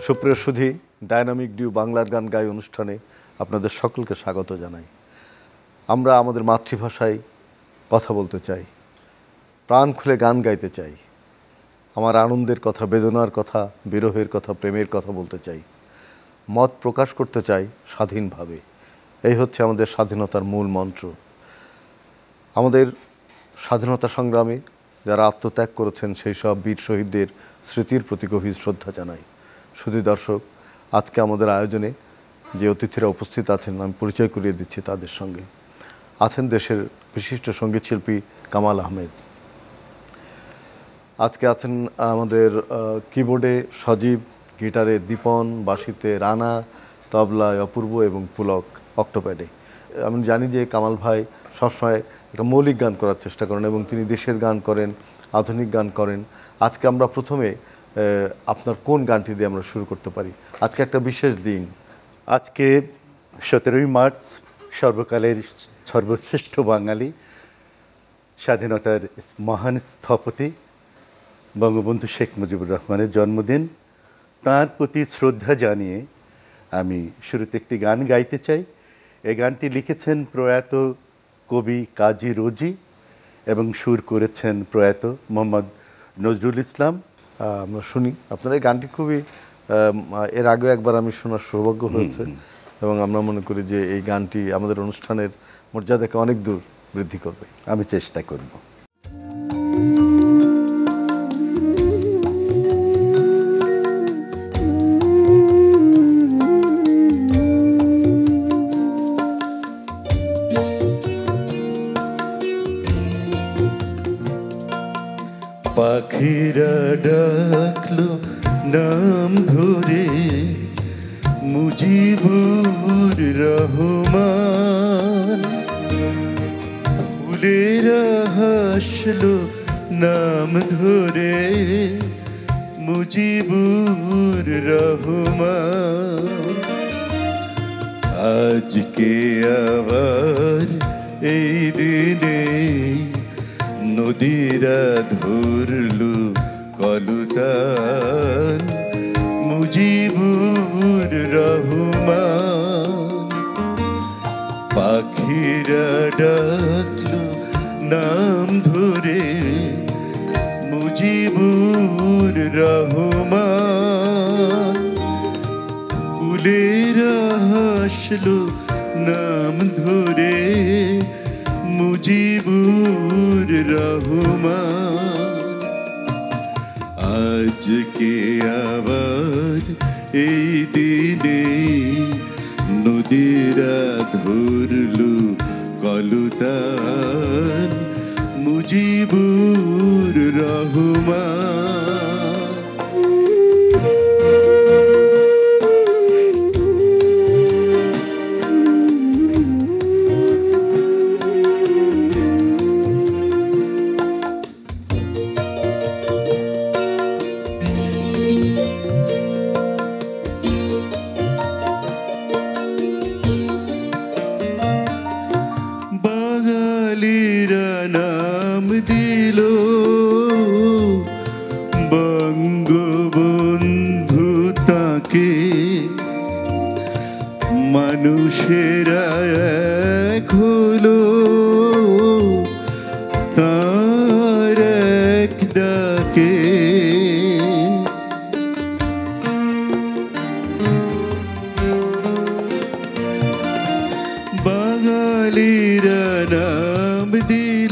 সুপ্রিয় সুধী, dynamic due বাংলার গান গাই অনুষ্ঠানে আপনাদের সকলকে স্বাগত জানাই। আমরা আমাদের মাতৃভাষায় কথা বলতে চাই, প্রাণ খুলে গান গাইতে চাই, আমার আনন্দের কথা, বেদনার কথা, বিরহের কথা, প্রেমের কথা বলতে চাই, মত প্রকাশ করতে চাই স্বাধীনভাবে। এই হচ্ছে আমাদের স্বাধীনতার মূল মন্ত্র। আমাদের স্বাধীনতা সংগ্রামে যারা আত্মত্যাগ করেছেন সেই সব বীর শহীদদের স্মৃতির প্রতি গভীর শ্রদ্ধা জানাই। শুধু দর্শক, আজকে আমাদের আয়োজনে যে অতিথিরা উপস্থিত আছেন আমি পরিচয় করিয়ে দিচ্ছি তাদের সঙ্গে। আছেন দেশের বিশিষ্ট সঙ্গীতশিল্পী কামাল আহমেদ, আজকে আছেন আমাদের কিবোর্ডে সজীব, গিটারে দীপন, বাঁশিতে রানা, তবলায় অপূর্ব এবং পুলক অক্টোপ্যাডে। আমি জানি যে কামাল ভাই সবসময় একটা মৌলিক গান করার চেষ্টা করেন এবং তিনি দেশের গান করেন, আধুনিক গান করেন। আজকে আমরা প্রথমে আপনার কোন গানটি দিয়ে আমরা শুরু করতে পারি? আজকে একটা বিশেষ দিন, আজকে 17ই মার্চ, সর্বকালের সর্বশ্রেষ্ঠ বাঙালি, স্বাধীনতার মহান স্থপতি বঙ্গবন্ধু শেখ মুজিবুর রহমানের জন্মদিন। তাঁর প্রতি শ্রদ্ধা জানিয়ে আমি শুরুতে একটি গান গাইতে চাই। এই গানটি লিখেছেন প্রয়াত কবি কাজী রোজি এবং সুর করেছেন প্রয়াত মোহাম্মদ নজরুল ইসলাম। আমরা শুনি। আপনার এই গানটি খুবই, এর আগে একবার আমি শোনার সৌভাগ্য হয়েছে এবং আমরা মনে করি যে এই গানটি আমাদের অনুষ্ঠানের মর্যাদাকে অনেক দূর বৃদ্ধি করবে। আমি চেষ্টা করব। পাখিরা ডাকলো নাম ধরে মুজিবুর রহমান, ফুলেরা হাসলো নাম ধরে মুজিবুর রহমান। আজকে আবার এই দিনে নদীরা ধরলো কলতান মুজিবুর রহমান। পাখিরা ডাকলো নাম ধরে মুজিবুর রহমান, ফুলেরা হাসলো নাম ধরে মুজিবুর রহমান। আজকে আবার এই দিনে নদীরা ধরলো কলতান মুজিবুর রহমান। বাঙালিরা নাম দিল বঙ্গবন্ধু তাকে, মানুষেরা এক হলো তার এক ডাকে। বাঙালিরা নাম দিল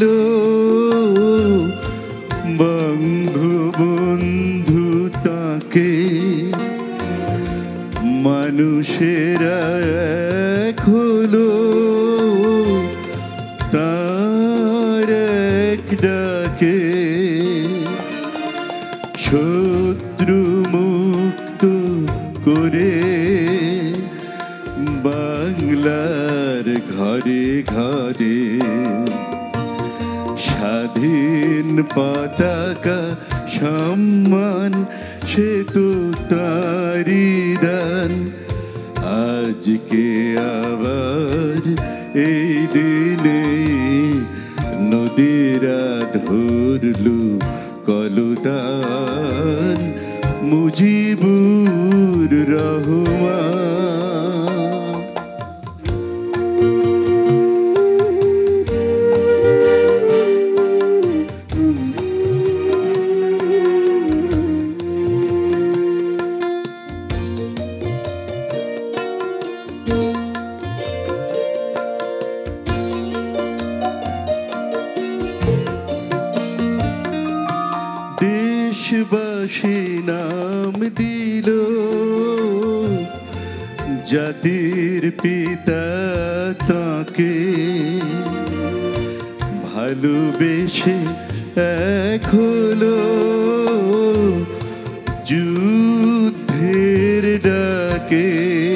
বঙ্গবন্ধু তাকে, মানুষেরা এক হলো তার এক ডাকে। শত্রু মুক্ত করে বাংলার ঘরে ঘরে স্বাধীন পতাকা সম্মান সে তো তারি দান। আজকে আবার এই দিনে নদীরা ধরলো কলতান মুজিবুর রহমান। দেশবাসী নাম দিল জাতির পিতা তাকে, ভালোবেসে এক হলো যুদ্ধের ডাকে।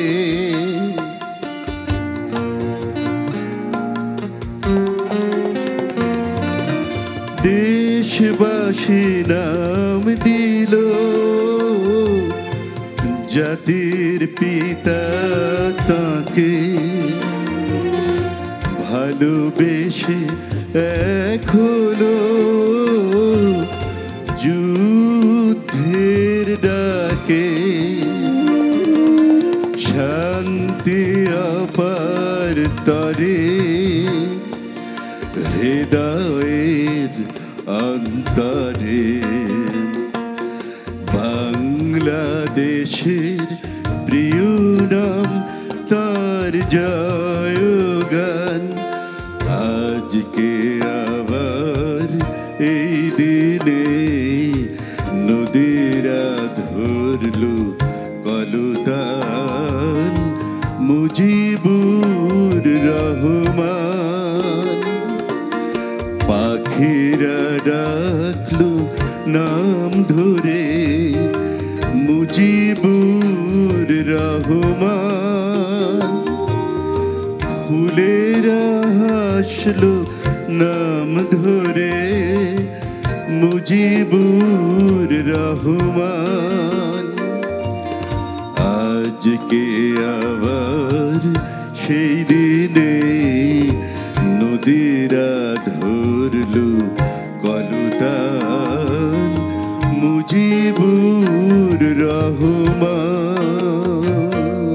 দেশবাসী নাম দিল জাতির পিতা তাকে, ভালোবেসে এক হলো যুদ্ধের ডাকে। শান্তি অপার তরে হৃদয়ের অন্তরে, বাংলাদেশের প্রিয় নাম তার জয়গান। আজকে আবার এই দিনে নদীরা ধরল কলতান, মুজিবুর রহমান। পাখিরা ডাকলো নাম ধরে মুজিবুর রহমান, ফুলেরা হাসলো নাম ধরে মুজিবুর রহমান। আজকে আবার সেই দিনে নদীরা ধরলো কলতান, মুজিবুর রহমান।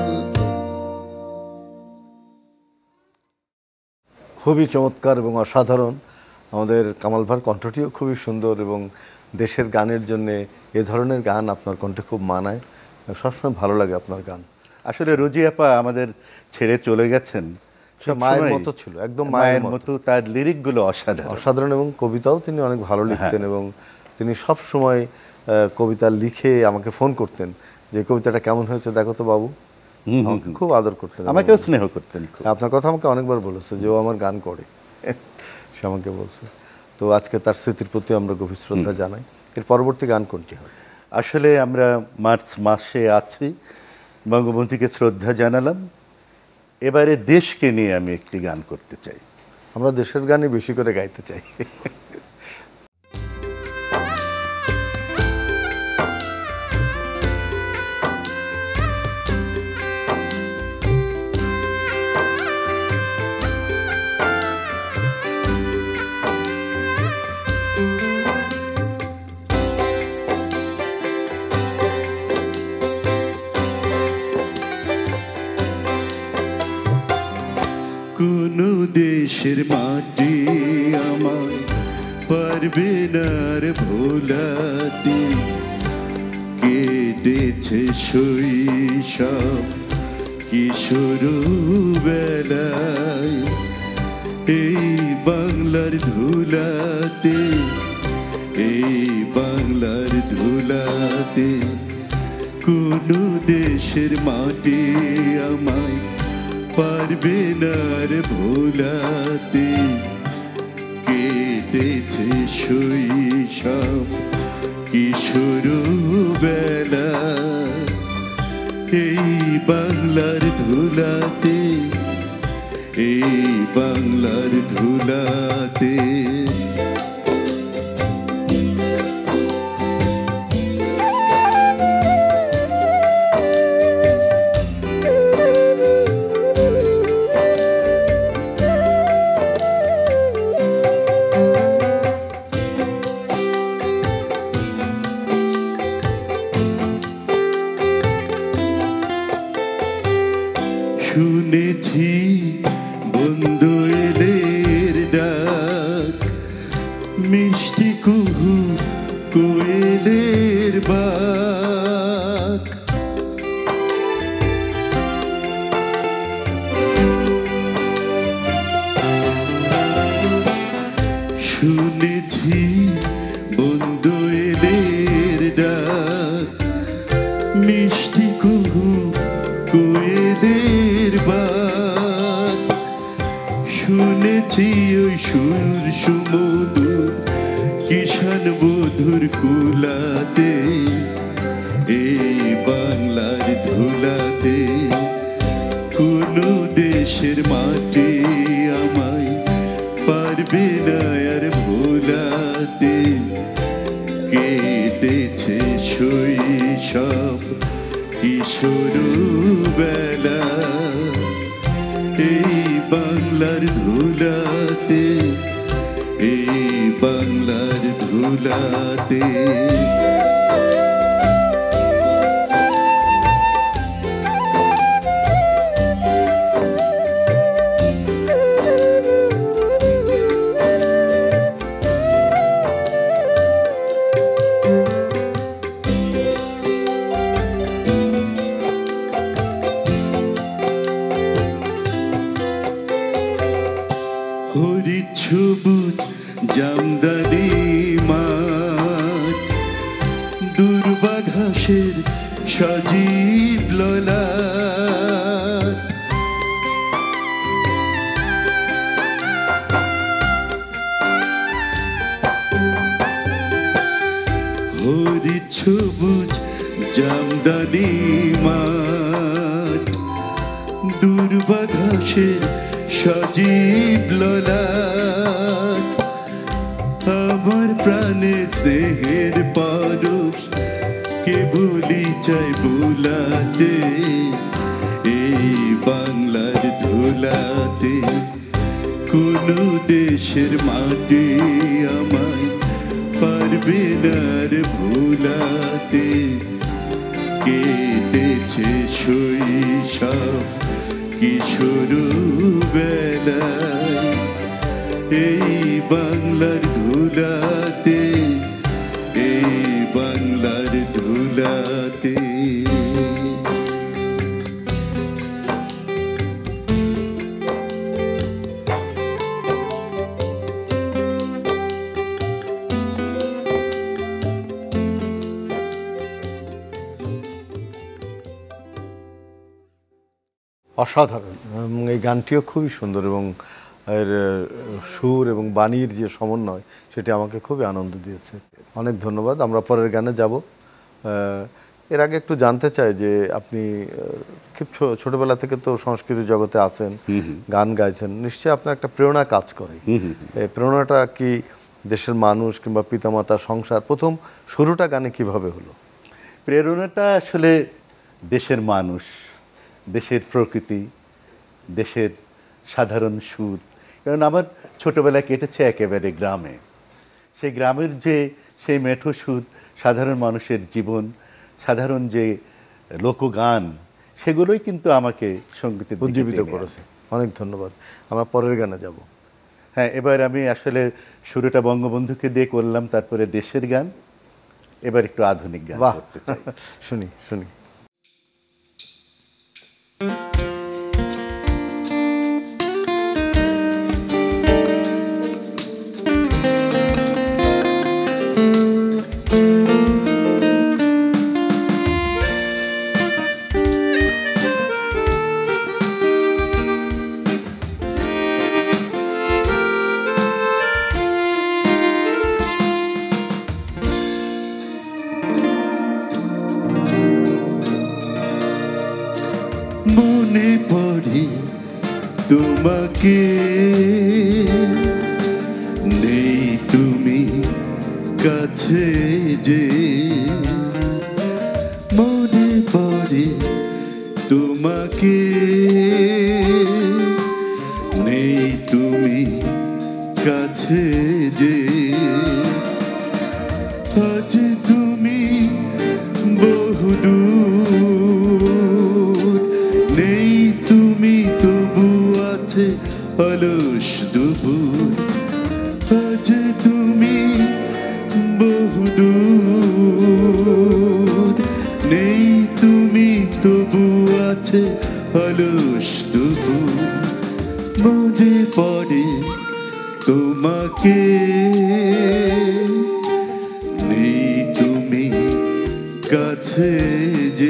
খুবই চমৎকার এবং অসাধারণ। আমাদের কামাল ভাইয়ের কণ্ঠটিও খুবই সুন্দর এবং দেশের গানের জন্য এ ধরনের গান আপনার কণ্ঠে খুব মানায়। সবসময় ভালো লাগে আপনার গান। আসলে রোজি আপা আমাদের ছেড়ে চলে গেছেন, মায়ের মতো ছিল, একদম মায়ের মতো। তার লিরিকগুলো অসাধারণ অসাধারণ এবং কবিতাও তিনি অনেক ভালো লিখতেন এবং তিনি সব সময় কবিতা লিখে আমাকে ফোন করতেন যে কবিতাটা কেমন হয়েছে দেখো তো বাবু। আমাকে খুব আদর করতেন, আমাকেও স্নেহ করতেন। আপনার কথা আমাকে অনেকবার বলেছে যে ও আমার গান করে, সে আমাকে বলছে। তো আজকে তার স্মৃতির প্রতি আমরা গভীর শ্রদ্ধা জানাই। এর পরবর্তী গান কোনটি হবে? আসলে আমরা মার্চ মাসে আছি, বঙ্গবন্ধুকে শ্রদ্ধা জানালাম, এবারে দেশকে নিয়ে আমি একটি গান করতে চাই। আমরা দেশের গানই বেশি করে গাইতে চাই। কোন দেশের মাটি আমায় পারবে না রে ভোলাতে, কেটেছে শৈশব কিশোর বেলায় এই বাংলার ধুলাতে, এই বাংলার ধুলাতে। কোন দেশের মাটি আমায় পারবে না রে ভোলাতে, কেটেছে শৈশব কিশোর বেলা এই বাংলার ধুলাতে, এই বাংলার ধুলাতে। শুনেছি বন্ধু এলের ডাক, মিষ্টি কুহু কোয়েলের বাক। শুনেছি বন্ধু এলের ডাক, মিষ্টি কুহু কোয়েলের বাক। শুনেছি ওই সুর সুমধুর কিষান বধুর কুলাতে, এই বাংলার ধুলাতে। কোন দেশের মাটি আমায় পারবে না আর ভোলাতে। কেটেছে শৈশব কিশোর বেলা, এই বাংলার ধুলাতে, এই বাংলার ধুলাতে। হরিৎ সবুজ জামদানি মাঠ, দুর্বা ঘাসের সজীব ললাট। হরিৎ সবুজ জামদানি মাঠ, দুর্বা ঘাসের সজীব ললাট। আমার প্রাণে স্নেহের পরশ কেবলই চাই বোলাতে, এই বাংলার ধুলাতে। কোন দেশের মাটি আমায় পারবে না আর ভুলাতে। কেটেছে শৈশব কিশোর বেলায়, এই বাংলার ধুলাতে, এই বাংলার ধুলাতে। অসাধারণ, এবং এই গানটিও খুবই সুন্দর, এবং এর সুর এবং বাণীর যে সমন্বয় সেটি আমাকে খুবই আনন্দ দিয়েছে। অনেক ধন্যবাদ। আমরা পরের গানে যাব। এর আগে একটু জানতে চাই যে আপনি খুব ছোটবেলা থেকে তো সংস্কৃতি জগতে আছেন, গান গাইছেন, নিশ্চয়ই আপনার একটা প্রেরণা কাজ করে। এই প্রেরণাটা কি দেশের মানুষ কিংবা পিতামাতা, সংসার? প্রথম শুরুটা গানে কিভাবে হলো? প্রেরণাটা আসলে দেশের মানুষ, দেশের প্রকৃতি, দেশের সাধারণ সুর। কারণ আমার ছোটবেলা কেটেছে একেবারে গ্রামে। সেই গ্রামের যে সেই মেঠো সুর, সাধারণ মানুষের জীবন, সাধারণ যে লোকগান, সেগুলোই কিন্তু আমাকে সঙ্গীতের দিকে উজ্জীবিত টেনে করেছে। অনেক ধন্যবাদ। আমরা পরের গানে যাব। হ্যাঁ, এবার আমি আসলে শুরুটা বঙ্গবন্ধুকে দিয়ে করলাম, তারপরে দেশের গান, এবার একটু আধুনিক গান বাহ, করতে চাই। শুনি শুনি। মনে পড়ে তোমাকে, নেই তুমি কাছে যে। মনে পড়ে তোমাকে, নেই তুমি কাছে যে। আজ তুমি বহুদূর, নেই তুমি অলস দুপুর আজ তুমি বহুদূর নেই তুমি তবু আছে অলস দুপুর মনে পড়ে তোমাকে নেই তুমি কাছে যে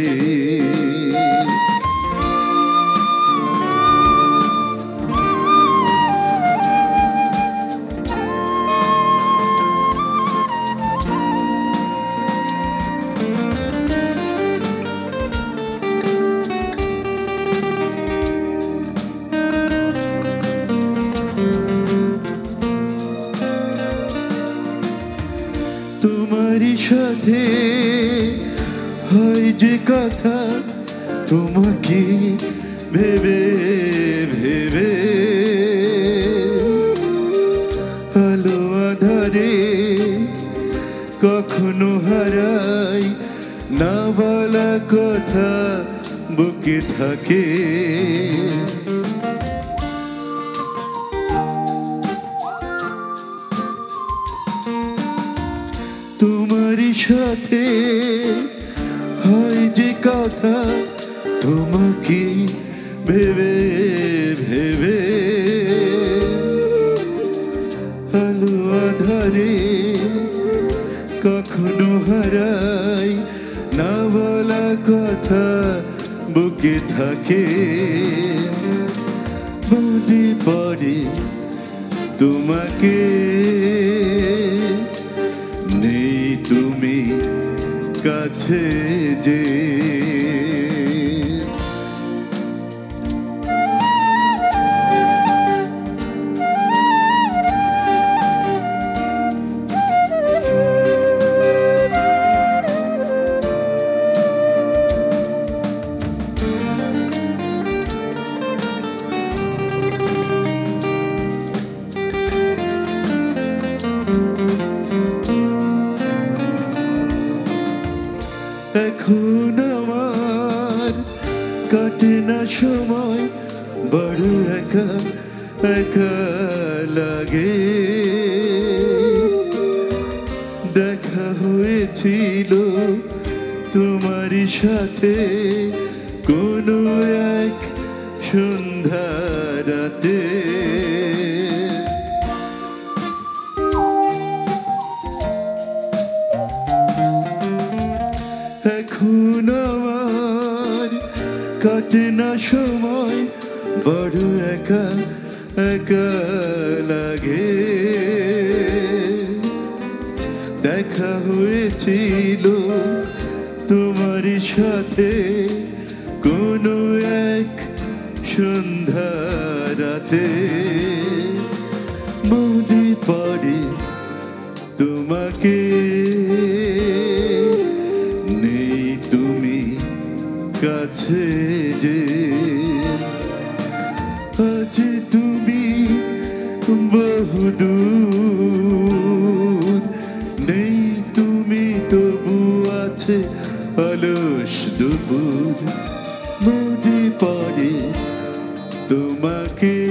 তোমারই সাথে হয় যে কথা তোমাকে ভেবে ভেবে আলো আধারে কখনো হারাই না বলা কথা বুকে থাকে তোমারই সাথে হয় যে কথা তোমাকে ভেবে ভেবে আলো আধারে কখনো হারাই না বলা কথা বুকে থাকে মনে পড়ে তোমাকে নেই তুমি কাছে যে এখন আমার কাটে না সময় বড় একা একা লাগে দেখা হয়েছিল তোমারই সাথে কোনো এক সন্ধ্যা রাতে এখন আমার কাটে না সময় বড় একা একা লাগে দেখা হয়েছিল তোমারই সাথে কোনো এক সন্ধ্যা রাতে মনে পড়ে তোমাকে নেই তুমি কাছে যে আজ তুমি বহুদূর নেই তুমি তবু আছে অলস দুপুর মনে পড়ে তোমাকে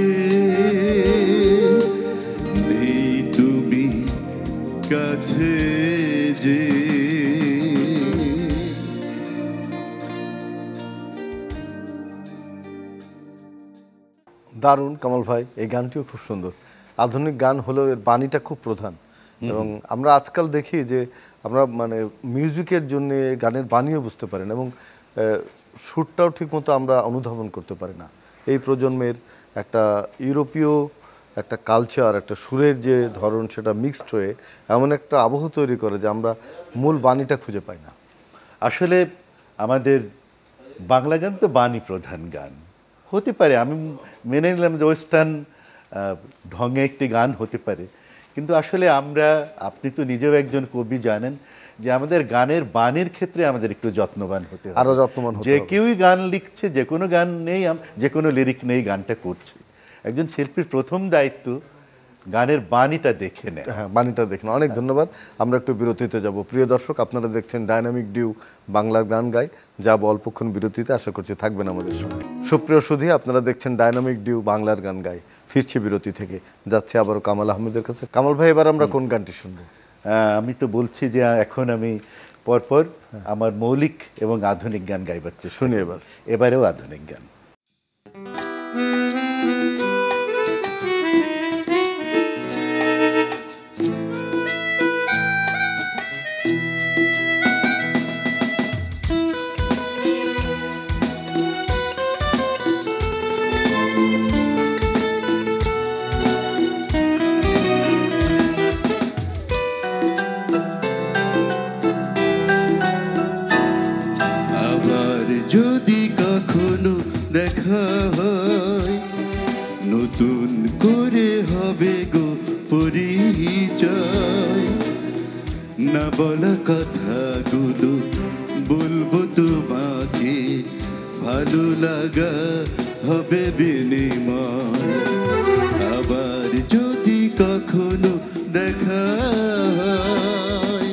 নেই তুমি কাছে যে দারুণ কামাল ভাই, এই গানটিও খুব সুন্দর। আধুনিক গান হলেও এর বাণীটা খুব প্রধান এবং আমরা আজকাল দেখি যে আমরা মানে মিউজিকের জন্য গানের বাণীও বুঝতে পারি না এবং সুরটাও ঠিকমতো আমরা অনুধাবন করতে পারি না। এই প্রজন্মের একটা ইউরোপীয় একটা কালচার, একটা সুরের যে ধরন সেটা মিক্সড হয়ে এমন একটা আবহ তৈরি করে যে আমরা মূল বাণীটা খুঁজে পাই না। আসলে আমাদের বাংলা গান তো বাণী প্রধান গান হতে পারে, আমি মেনে নিলাম যে ওয়েস্টার্ন ঢঙে একটি গান হতে পারে, কিন্তু আসলে আমরা, আপনি তো নিজেও একজন কবি, জানেন যে আমাদের গানের বাণীর ক্ষেত্রে আমাদের একটু যত্নবান হতে হবে। আরো যত্নবান হতে যে হবে। কেউই গান লিখছে, যে কোনো গান নেই, যে কোনো লিরিক নেই গানটা করছে, একজন শিল্পীর প্রথম দায়িত্ব গানের বাণীটা দেখে নেয়। হ্যাঁ, বাণীটা দেখুন। অনেক ধন্যবাদ। আমরা একটু বিরতিতে যাব। প্রিয় দর্শক, আপনারা দেখছেন ডায়নামিক ডিউ বাংলার গান গায়, যাব অল্পক্ষণ বিরতিতে, আশা করছি থাকবেন আমাদের সঙ্গে। সুপ্রিয় সুধী, আপনারা দেখছেন ডায়নামিক ডিউ বাংলার গান গায়। ফিরছি বিরতি থেকে, যাচ্ছে আবারও কামাল আহমেদের কাছে। কামাল ভাই, এবার আমরা কোন গানটি শুনবো? আমি তো বলছি যে এখন আমি পরপর আমার মৌলিক এবং আধুনিক গান গাইবার চেষ্টা শুনি করব। এবারেও আধুনিক গান। আবার যদি কখনো দেখা হয়, নতুন করে হবে গো পরিচয়। না বলা কথাগুলো বলবো তোমাকে, ভালো লাগা হবে বিনিময়। আবার যদি কখনো দেখা হয়,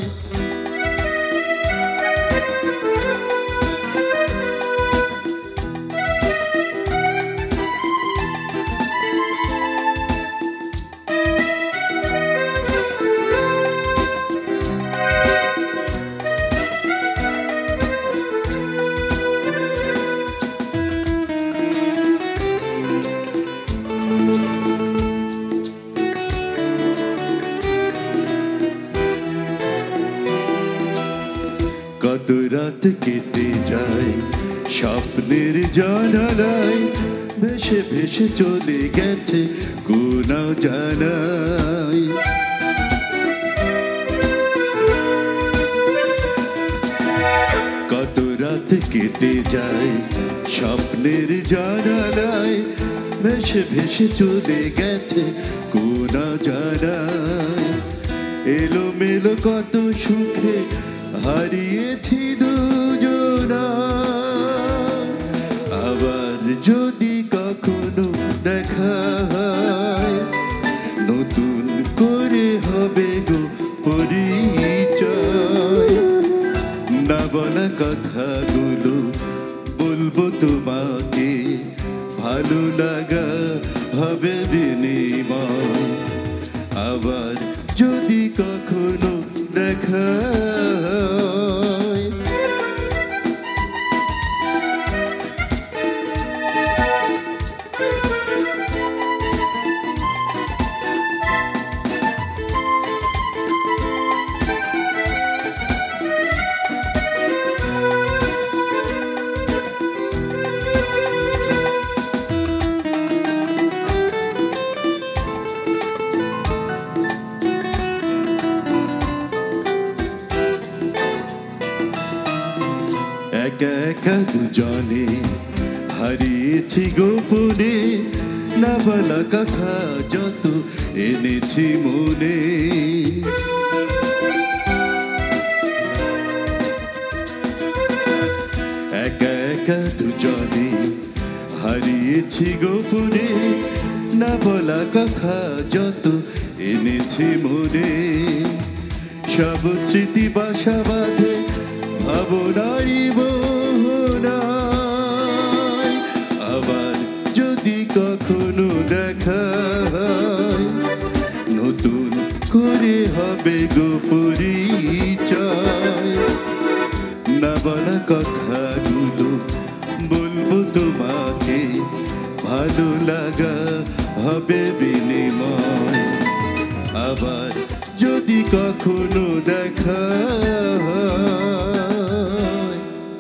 কত রাত কেটে যায় স্বপ্নের জানালায়, ভেসে ভেসে চলে গেছে কোন জানাই। কত রাত কেটে যায় স্বপ্নের জানালায়, ভেসে ভেসে চলে গেছে কোন জানাই। এলোমেলো কত সুখে হারিয়েছি দুজনা। আবার যদি কখনো দেখা হয়, নতুন করে হবে গো পরিচয়। না বলা কথাগুলো বলবো তোমাকে, ভালো লাগা হবে বিনিময়। আবার যদি কখনো দেখা হয়, একা একা দুজনে হারিয়েছি গোপনে। না বলা কথা যত এনেছি মনে, একা একা দুজনে হারিয়েছি গোপনে। না বলা কথা যত এনেছি মনে, সব স্মৃতি বাসা বাঁধে ভাবনারি মোহনায়। আবার যদি কখনো দেখা হয়, নতুন করে হবে গো পরিচয়। না বলা কথাগুলো বলবো তোমাকে, ভালো লাগা হবে বিনিময়। আবার যদি কখনো দেখা হয়।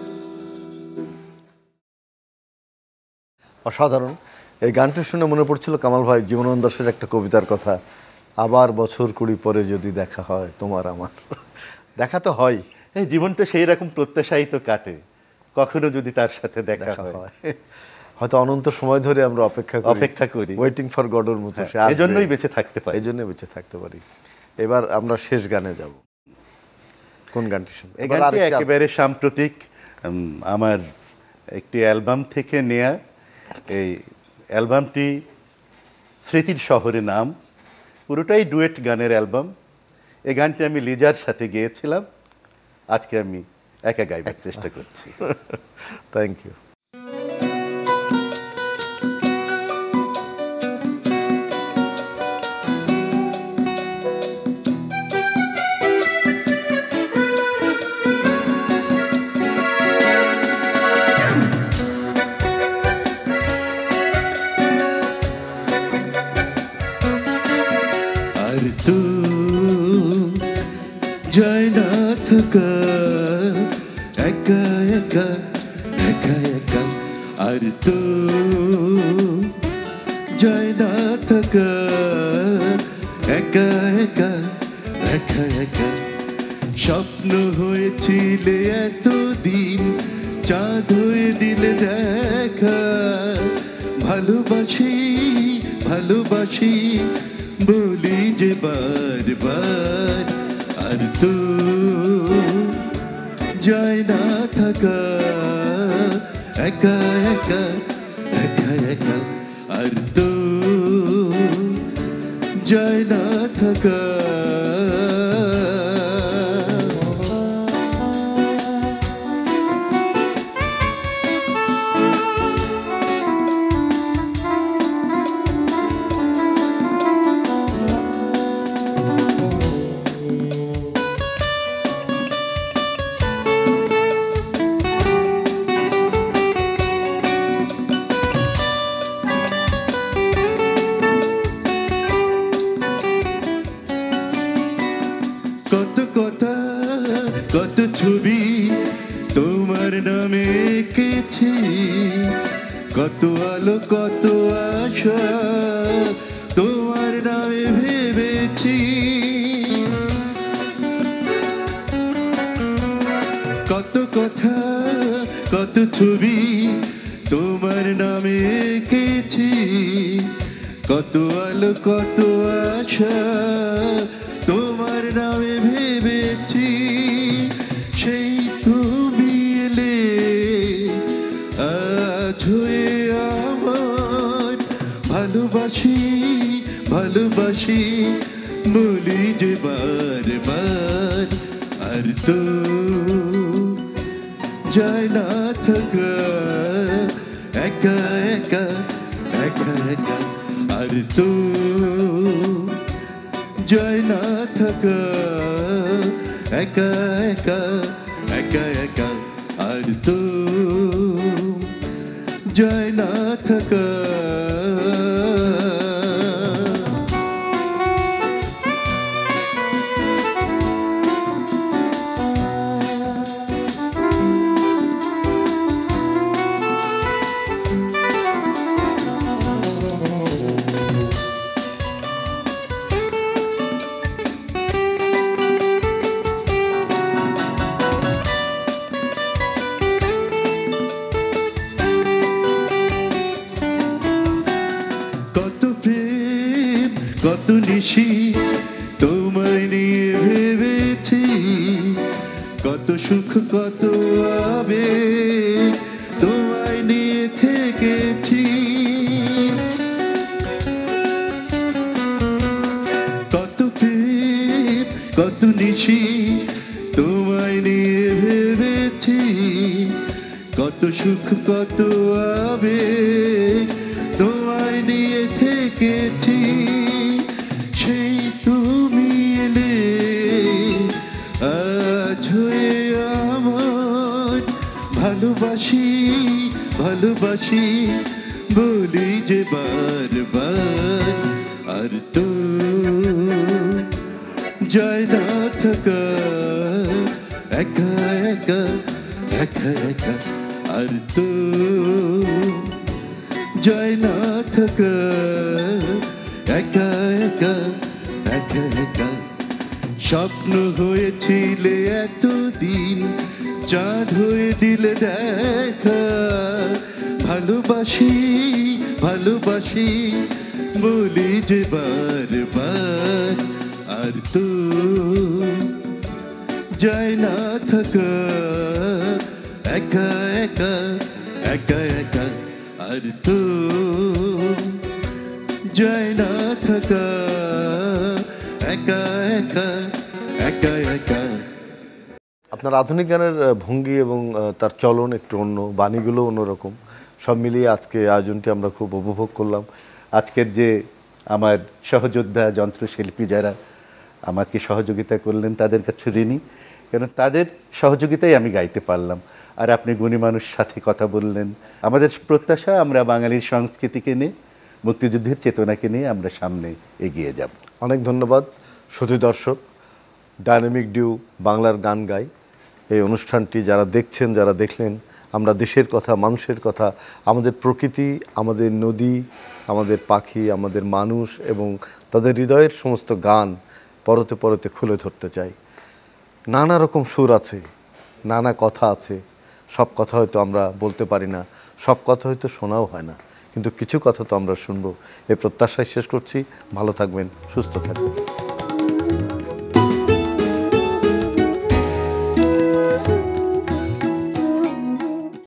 অসাধারণ। এই গানটি শুনে মনে পড়ছিল কামাল ভাই জীবনানন্দ দাশের একটা কবিতার কথা, আবার বছর 20 পরে যদি দেখা হয় তোমার আমার। দেখা তো হয়, এই জীবনটা সেই রকম প্রত্যাশাই তো কাটে, কখনো যদি তার সাথে দেখা হয়। হয়তো অনন্ত সময় ধরে আমরা অপেক্ষা করি, ওয়েটিং ফর গডের মতো। এজন্যই বেঁচে থাকতে পারি, এই জন্যই বেঁচে থাকতে পারি। এবার আমরা শেষ গানে যাব। কোন গানটি শুনবো? এই গানটি একেবারে সাম্প্রতিক, আমার একটি অ্যালবাম থেকে নেয়া। এই অ্যালবামটি স্মৃতির শহরে নাম, পুরোটাই ডুয়েট গানের অ্যালবাম। এই গানটি আমি লিজার সাথে গেয়েছিলাম, আজকে আমি একা গাইবার চেষ্টা করছি। Thank you. আর তো যায় না থাকা একা একা একা একা, আর তো যায় না থাকা একা একা একা একা। স্বপ্ন হয়েছিলে এতদিন, চাঁদ হয়ে দিলে দেখা। ভালোবাসি ভালোবাসি বলি যে বারবার, আর তো যায় না থাকা একা একা একা একা, আর তো যায় না থাকা। কত কথা কত ছবি তোমার নামে এঁকেছি, কত আলো কত আশা তোমার নামে ভেবেছি। কত কথা কত ছবি তোমার নামে এঁকেছি, কত আলো কত আশা তোমার নামে ভেবেছি। সেই তুমি এলে আজ হয়ে আমার, ভালোবাসি ভালোবাসি বলি যে বারবার, আর তো যায় না থাকা একা একা একা একা, আর তো যায় না থাকা একা একা একা একা, আর তো যায় না থাকা। কত নিশি তোমায় নিয়ে ভেবেছি, কত সুখ কত আবেগ তোমায় নিয়ে থেকেছি। কত প্রেম কত নিশি তোমায় নিয়ে ভেবেছি, কত সুখ কত আবেগ তোমায় নিয়ে থেকেছি। সেই তুমি এলে আজ হয়ে আমার, ভালোবাসি ভালোবাসি বলি যে বারবার, আর তো যায় না থাকা একা একা একা একা, আর তো যায় না থাকা একা একা একা একা। স্বপ্ন হয়েছিলে এতদিন, চাঁদ হয়ে দিলে দেখা। ভালোবাসি ভালোবাসি বলি যে বারবার, আর তো যায় না থাকা একা একা একা একা, আর তো যায় না থাকা। একা একা একা একা। আপনার আধুনিক গানের ভঙ্গি এবং তার চলন একটু অন্য, বাণীগুলো অন্যরকম, সব মিলিয়ে আজকে আয়োজনটি আমরা খুব উপভোগ করলাম। আজকের যে আমার সহযোদ্ধা যন্ত্রশিল্পী যারা আমাকে সহযোগিতা করলেন তাদের কাছে ঋণী, কেন তাদের সহযোগিতায় আমি গাইতে পারলাম। আর আপনি গুণী মানুষ সাথে কথা বললেন। আমাদের প্রত্যাশা আমরা বাঙালির সংস্কৃতিকে নিয়ে, মুক্তিযুদ্ধের চেতনাকে নিয়ে আমরা সামনে এগিয়ে যাব। অনেক ধন্যবাদ। শুধু দর্শক, ডায়নামিক ডিউ বাংলার গান গাই এই অনুষ্ঠানটি যারা দেখছেন, যারা দেখলেন, আমরা দেশের কথা, মানুষের কথা, আমাদের প্রকৃতি, আমাদের নদী, আমাদের পাখি, আমাদের মানুষ এবং তাদের হৃদয়ের সমস্ত গান পরতে পরতে খুলে ধরতে চাই। নানা রকম সুর আছে, নানা কথা আছে, সব কথা হয়তো আমরা বলতে পারি না, সব কথা হয়তো শোনাও হয় না, কিন্তু কিছু কথা তো আমরা শুনবো। এই প্রত্যাশায় শেষ করছি। ভালো থাকবেন, সুস্থ থাকবেন।